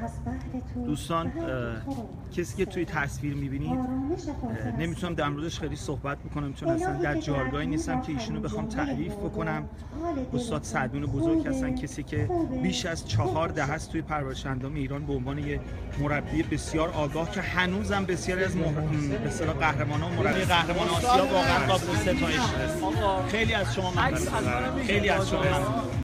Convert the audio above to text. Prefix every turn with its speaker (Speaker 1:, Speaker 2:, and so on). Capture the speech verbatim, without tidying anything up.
Speaker 1: دوستان کسی که توی تصویر میبینید نمیتونم در موردش خیلی صحبت بکنم چون اصلا در جایگاهی نیستم که ایشونو بخوام تعریف بکنم. استاد سعدون بزرگ هستن، کسی که بیش از چهار دهه است توی پرورش اندام ایران به عنوان یه مربی بسیار آگاه که هنوزم بسیاری از به اصطلاح قهرمانان و مربی قهرمان آسیا واقعا قابل ستایش هست. خیلی از شما ممنونم. خیلی از شما ممنونم.